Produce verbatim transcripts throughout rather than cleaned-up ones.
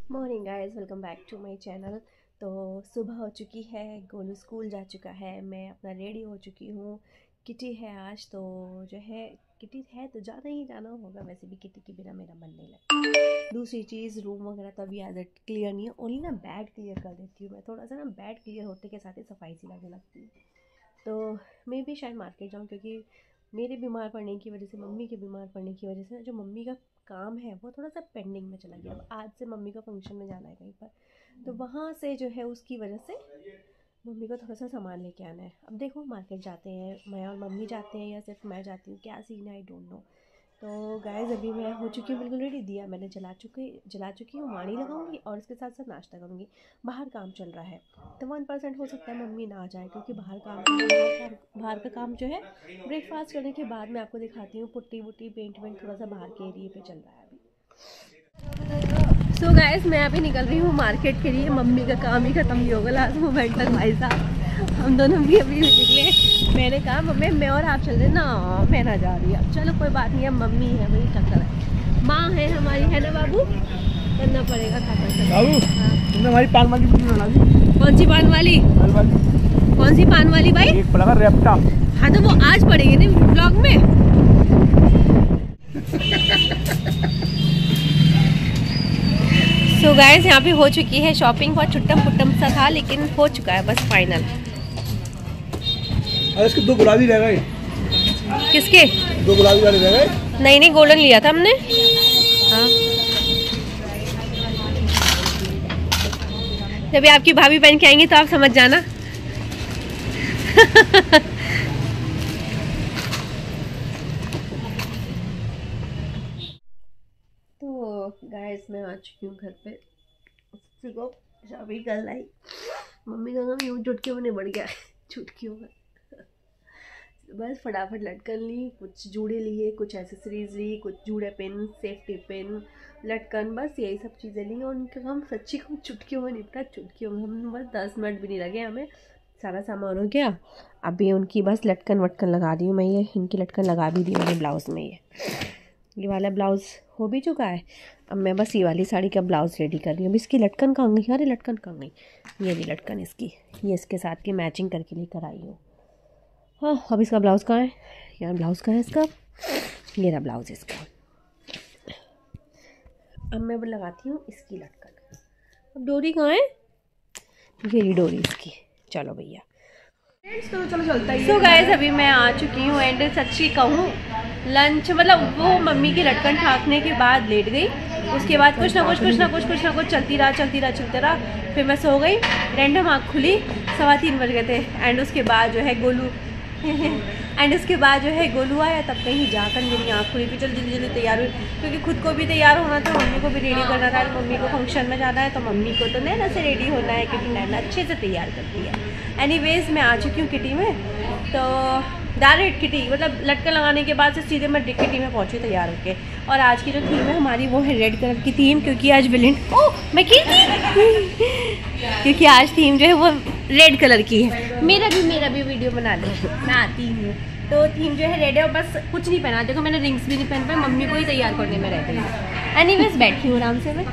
Morning guys, welcome back to my channel. तो सुबह हो चुकी है, गोलू स्कूल जा चुका है, मैं अपना रेडी हो चुकी हूँ। किटी है आज, तो जो है किटी है तो जाना ही जाना होगा। वैसे भी किटी के बिना मेरा मन नहीं लगता। दूसरी चीज़, रूम वगैरह तो अभी एज इट क्लियर नहीं है, ओनली ना बेड क्लियर कर देती हूँ मैं। थोड़ा सा ना बेड क्लियर होते के साथ ही सफाई सी लगने लगती है। तो मैं भी शायद मार्केट जाऊँ, क्योंकि मेरे बीमार पड़ने की वजह से, मम्मी के बीमार पड़ने की वजह से जो मम्मी का काम है वो थोड़ा सा पेंडिंग में चला गया। अब आज से मम्मी का फंक्शन में जाना है कहीं पर, तो वहाँ से जो है उसकी वजह से मम्मी को थोड़ा सा सामान लेके आना है। अब देखो, मार्केट जाते हैं, मैं और मम्मी जाते हैं या सिर्फ मैं जाती हूँ, क्या सीन है आई डोंट नो। तो गाइस, अभी मैं हो चुकी हूँ बिल्कुल रेडी। दिया मैंने जला चुकी जला चुकी हूँ, माणी लगाऊंगी और इसके साथ साथ नाश्ता करूँगी। बाहर काम चल रहा है, तो वन परसेंट हो सकता है मम्मी ना आ जाए, क्योंकि बाहर काम बाहर का बाहर का काम जो है ब्रेकफास्ट करने के बाद मैं आपको दिखाती हूँ। पुट्टी वुट्टी पेंट वेंट थोड़ा सा बाहर के एरिए पे चल रहा है अभी। सो so गाइस, मैं अभी निकल रही हूँ मार्केट के लिए। मम्मी का काम ही खत्म नहीं होगा लास्ट मोमेंट तक भाई साहब। हम दोनों भी अभी निकले। मैंने कहा मम्मी मैं और आप चल रहे ना, मैं ना जा रही। अब चलो कोई बात नहीं, अब मम्मी है वही चक्कर है, माँ है हमारी, है ना बाबू, करना पड़ेगा खाकर। बाबू, तुमने हमारी पान वाली वीडियो बना दी। कौन सी पान वाली? कौन सी पान वाली भाई? एक पड़ा रेप्टा। हाँ तो वो आज पड़ेगी ना ब्लॉग में। सो गाइस, यहाँ पे हो चुकी है शॉपिंग। बहुत छुट्टम पुट्टम सा था, लेकिन हो चुका है बस फाइनल। अरे इसके दो गुलाबी रह गए। किसके? दो गुलाबी वाले रह गए। नहीं नहीं, गोल्डन लिया था हमने। हाँ, जब भी आपकी भाभी पहन के आएंगी तो आप समझ जाना। तो गाइस, मैं आ चुकी हूँ घर पे। को शादी कर लाई। मम्मी का नाम यूँ चुटकी में बढ़ गया है, चुटकियों में। बस फटाफट लटकन ली, कुछ जूड़े लिए, कुछ एसेसरीज ली, कुछ जूड़े पिन, सेफ्टी पिन, लटकन, बस यही सब चीज़ें ली। और उनका काम सच्ची हम चुटकियों में निपटा। चुटकियों में हम बस दस मिनट भी नहीं लगे हमें, सारा सामान हो गया। अभी उनकी बस लटकन वटकन लगा दी हूँ मैं। ये इनकी लटकन लगा भी दी मैंने ब्लाउज़ में। ये ये वाला ब्लाउज़ हो भी चुका है। अब मैं बस ये वाली साड़ी का ब्लाउज़ रेडी कर रही हूँ। अब इसकी लटकन कहाँ गई? अरे लटकन कहाँ गई? ये भी लटकन इसकी, ये इसके साथ की मैचिंग करके लेकर आई हूँ। हाँ, अब इसका ब्लाउज़ कहाँ है यार? ब्लाउज़ कहाँ है इसका? ये रहा ब्लाउज़ इसका। अब मैं लगाती हूँ इसकी लटकन। अब डोरी कहाँ है? ये रही डोरी इसकी। चलो भैया, तो चलो चलता ही। सो गाइस, अभी मैं आ चुकी हूँ एंड सच्ची कहूँ, लंच मतलब वो मम्मी की लटकन ठाकने के बाद लेट गई। उसके बाद कुछ ना कुछ कुछ ना कुछ कुछ ना कुछ चलती रहा चलती रहा चलते रहा फिर मैं सो गई। रैंडम आँख खुली, सवा तीन बज गए थे। एंड उसके बाद जो है गोलू एंड उसके बाद जो है गोलू आया, तब कहीं जाकर मेरी आँख खुली। फिर जल्दी जल्दी तैयार हुई, क्योंकि खुद को भी तैयार होना था, मम्मी को भी रेडी करना था। मम्मी को फंक्शन में जाना है, तो मम्मी को तो नैना से रेडी होना है, क्योंकि नैना अच्छे से तैयार करती है। एनीवेज, मैं आ चुकी हूँ किटी में। तो डायरेक्ट किटी मतलब लटकन लगाने के बाद से सीधे मैं किटी में पहुँची तैयार होके। और आज की जो थीम है हमारी, वो है रेड कलर की थीम, क्योंकि आज विलेन ओ मैं की क्योंकि आज थीम जो है वो रेड कलर की है। मेरा भी मेरा भी वीडियो बना लो, मैं आती हूँ। तो थीम जो है रेड है, और बस कुछ नहीं पहना। देखो, मैंने रिंग्स भी नहीं पहन पाई, मम्मी को ही तैयार करने में रह गई। एनीवेज, बैठी हूँ आराम से मैं।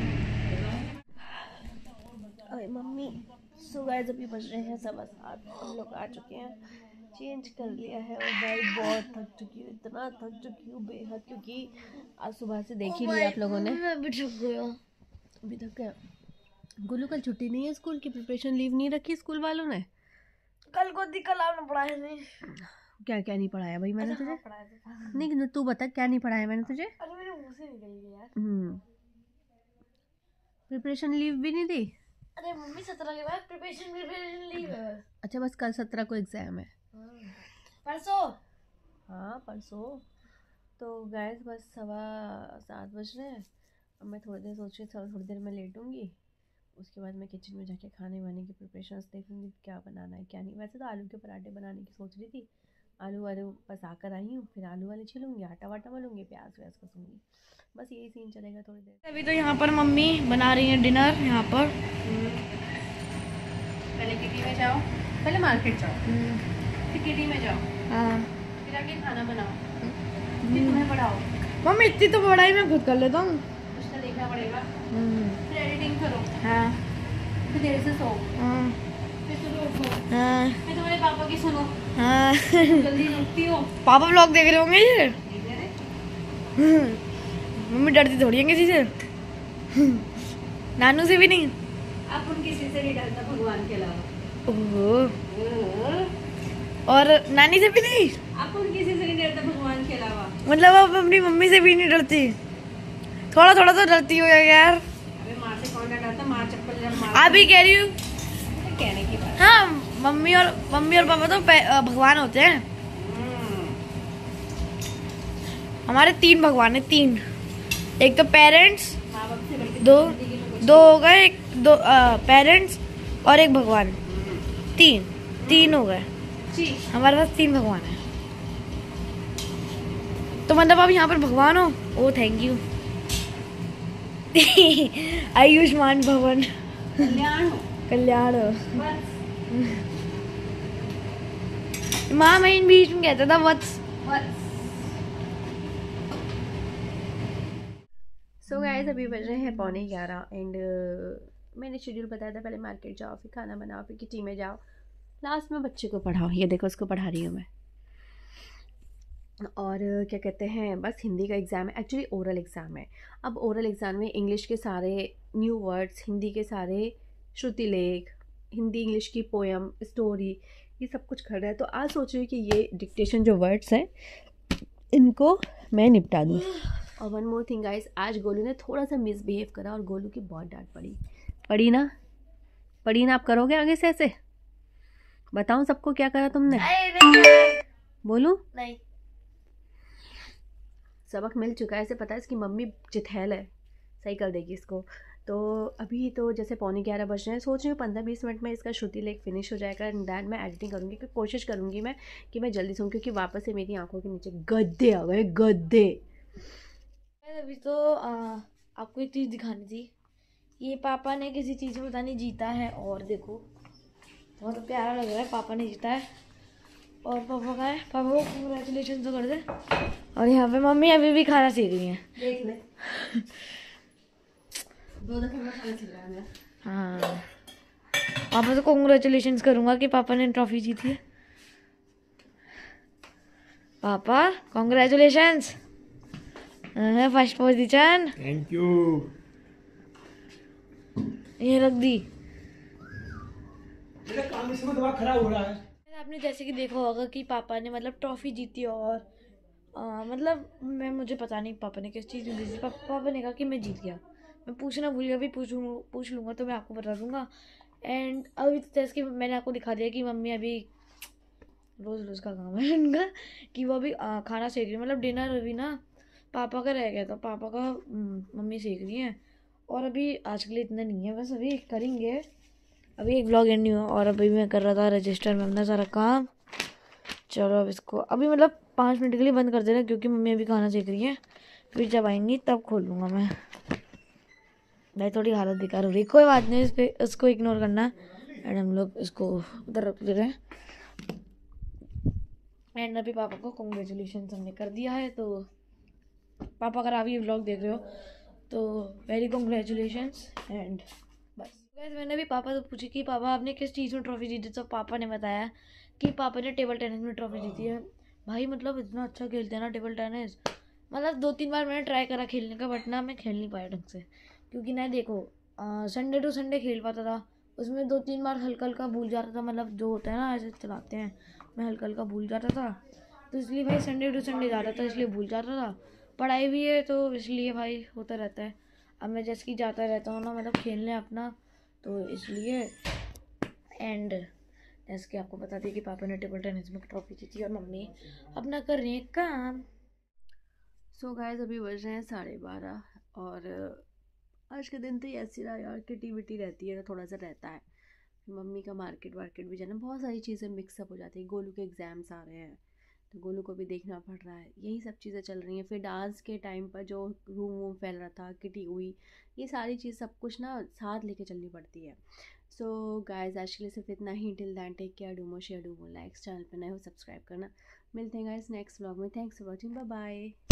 अरे मम्मी, सो गाइस, अभी बज रहे हैं सवा सात। हम लोग आ चुके हैं, चेंज कर लिया है। और भाई बहुत थक चुकी हूँ, इतना थक चुकी हूँ बेहद, क्योंकि आज सुबह से देख ही लिया आप लोगों ने। मैं भी थक गया, अभी थक गया। गुल्लू, कल छुट्टी नहीं है स्कूल की? प्रिपरेशन लीव नहीं रखी स्कूल वालों ने? कल को दी कल आपने पढ़ाया नहीं। क्या क्या नहीं पढ़ाया भाई मैंने तुझे? पढ़ाया था। नहीं, तू बता क्या नहीं पढ़ाया मैंने तुझे? अरे मेरे मुंह से निकल गया यार। हम्म प्रिपरेशन लीव भी नहीं दी? अरे मम्मी, सत्रह के बाद प्रिपरेशन प्रिपरेशन लीव है। अच्छा, बस कल सत्रह को एग्जाम है। परसों? हाँ परसों। तो गैस बस सवा सात बज रहे हैं। अब मैं थोड़ी देर सोच रही थी, थोड़ी देर में लेटूंगी। उसके बाद मैं किचन में जाके खाने वाने की प्रिपरेशंस देखूंगी, क्या बनाना है क्या नहीं। वैसे तो आलू के पराठे बनाने की सोच रही थी। आलू वालू बस आकर आई हूँ, फिर आलू वाले छिलूंगी, आटा वाटा मलूंगी, प्याज व्याज कसूंगी। बस यही सीन चलेगा थोड़ी देर। अभी तो यहाँ पर मम्मी बना रही है डिनर। यहाँ पर पहले किटी में जाओ, पहले मार्केट जाओ, फिर किटी में जाओ, हाँ, फिर आके खाना बनाओ, फिर तुम्हें पढ़ाओ। मम्मी इतनी तो पढ़ाई मैं खुद कर लेता हूँ। कुछ तो देखना पड़ेगा। फिर मत करो। हाँ फिर देर से सो, हाँ फिर सुबह उठो, हाँ फिर तुम्हारे पापा की सुनो, हाँ जल्दी उठती हो। पापा व्लॉग देख रहे होंगे ये। मम्मी डरती थोड़ी है किसी से, नानू से भी नहीं। आप उन किसी से नहीं डरता भगवान के अलावा। ओहो, और नानी से भी नहीं। आप उन किसी से नहीं डरता भगवान के अलावा। मतलब आप अपनी मम्मी से भी नहीं डरती? थोड़ा थोड़ा तो डरती हो यार। अबे माँ से कौन डरता, माँ चप्पल जब मार। आप ही कह रही हूँ। कहने की बात। हाँ, मम्मी और मम्मी और पापा तो पे- भगवान होते हैं। हमारे तीन भगवान है, तीन। एक तो पेरेंट्स, माँ बाप से बढ़ के दो जिंदगी में कुछ दो हो गए, एक दो पेरेंट्स और एक भगवान, तीन तीन हो गए। जी। हमारे पास तीन भगवान है। तो मतलब आप यहाँ पर भगवान हो। ओ थैंक यू। आयुष्मान भवन, कल्याण हो कल्याण हो। बस। माँ मैं इन बीच में कहता था वत्स। बस। सो गाइस अभी बज रहे हैं पौने ग्यारह एंड मैंने शेड्यूल बताया था, पहले मार्केट जाओ, फिर खाना बनाओ, फिर किटी में जाओ, लास्ट में बच्चे को पढ़ाओ। ये देखो उसको पढ़ा रही हूँ मैं। और uh, क्या कहते हैं, बस हिंदी का एग्ज़ाम है, एक्चुअली ओरल एग्ज़ाम है। अब ओरल एग्ज़ाम में इंग्लिश के सारे न्यू वर्ड्स, हिंदी के सारे श्रुति लेख, हिंदी इंग्लिश की पोएम, स्टोरी, ये सब कुछ कर रहा है। तो आज सोच रही हूँ कि ये डिक्टेशन जो वर्ड्स हैं इनको मैं निपटा दूँ। और वन मोर थिंग गाइस, आज गोलू ने थोड़ा सा मिसबिहेव करा और गोलू की बहुत डांट पड़ी। पड़ी ना, पड़ी ना। आप करोगे आगे से ऐसे? बताऊं सबको क्या करा तुमने? बोलूं? नहीं, सबक मिल चुका है, ऐसे पता है इसकी मम्मी चिथैल है, सही कर देगी इसको। तो अभी तो जैसे पौने ग्यारह बज रहे हैं, सोच रही हूँ पंद्रह बीस मिनट में इसका श्रुति लेख फिनिश हो जाएगा एंड दैन मैं एडिटिंग करूँगी, क्योंकि कोशिश करूँगी मैं कि मैं जल्दी सोऊं, क्योंकि वापस से मेरी आंखों के नीचे गद्दे आ गए, गद्दे। अभी तो आ, आपको एक चीज़ दिखानी थी। ये पापा ने किसी चीज़ में पता नहीं जीता है, और देखो बहुत तो प्यारा लग रहा है। पापा ने जीता है और पापा का है, पापा को कंग्रेचुलेशन तो कर दे। और यहाँ पे मम्मी अभी भी खाना सीख रही हैं। देख ले दो दफे में खाना सीख रहा है। हाँ, पापा से कंग्रेचुलेशन करूँगा कि पापा ने ट्रॉफी जीती है। पापा congratulation, first position. Thank you. ये रख दी। मेरा काम इसमें दिमाग खराब हो रहा है। आपने जैसे कि देखा होगा कि पापा ने मतलब ट्रॉफी जीती, और आ, मतलब मैं मुझे पता नहीं पापा ने किस चीज़ में जीती। पा, पापा ने कहा कि मैं जीत गया। मैं पूछना भूल गया, भी पूछूँ पूछ लूँगा तो मैं आपको बता दूँगा। एंड अभी तो जैसे कि मैंने आपको दिखा दिया कि मम्मी अभी रोज़ रोज़ का काम है उनका कि वो अभी आ, खाना सेक रही है। मतलब डिनर अभी ना पापा का रह गया था, पापा का मम्मी सेक रही है। और अभी आज के लिए इतना नहीं है, बस अभी करेंगे। अभी एक व्लॉग एंड नहीं हुआ और अभी मैं कर रहा था रजिस्टर में अपना सारा काम। चलो अब इसको अभी मतलब पाँच मिनट के लिए बंद कर देना, क्योंकि मम्मी अभी खाना सीख रही है। फिर जब आएंगी तब खोल लूँगा मैं। भाई थोड़ी हालत बेकार हो रही, कोई बात नहीं, इस पर इसको इग्नोर करना। एंड हम लोग इसको उधर रख दे रहे हैं। एंड अभी पापा को कॉन्ग्रेचुलेशन हमने कर दिया है। तो पापा अगर आप ये व्लॉग देख रहे हो तो वेरी कॉन्ग्रेचुलेशंस। एंड बस वैसे मैंने भी पापा से पूछी कि पापा आपने किस चीज़ में ट्रॉफी जीती, तो पापा ने बताया कि पापा ने टेबल टेनिस में ट्रॉफी जीती है। भाई मतलब इतना अच्छा खेलते हैं ना टेबल टेनिस। मतलब दो तीन बार मैंने ट्राई करा खेलने का, बट ना मैं खेल नहीं पाया ढंग से, क्योंकि ना देखो संडे टू संडे खेल पाता था, उसमें दो तीन बार हल्का हल्का भूल जाता था। मतलब जो होता है ना ऐसे चलाते हैं, मैं हल्का हल्का भूल जाता था, तो इसलिए भाई संडे टू संडे जाता था, इसलिए भूल जाता था। पढ़ाई भी है तो इसलिए भाई होता रहता है। अब मैं जैसे कि जाता रहता हूँ ना मतलब खेलने अपना, तो इसलिए। एंड जैसे कि आपको बता दी कि पापा ने टेबल टेनिस में ट्रॉफी जीती और मम्मी अपना कर रही है काम। सो so गाइस अभी बज रहे हैं साढ़े बारह और आज के दिन तो ये ऐसी रहा यार, किटी विटी रहती है ना, थोड़ा सा रहता है। मम्मी का मार्केट वार्केट भी जाना, बहुत सारी चीज़ें मिक्सअप हो जाती है। गोलू के एग्ज़ाम्स आ रहे हैं तो गोलू को भी देखना पड़ रहा है, यही सब चीज़ें चल रही हैं। फिर डांस के टाइम पर जो रूम वूम फैल रहा था, किटी हुई, ये सारी चीज़ सब कुछ ना साथ लेके चलनी पड़ती है। सो गाइस आज के लिए सिर्फ इतना ही। Till then take care, do more share, do more likes. Channel पर नए हो सब्सक्राइब करना। मिलते हैं गाइस नेक्स्ट व्लॉग में। Thanks for watching, bye bye.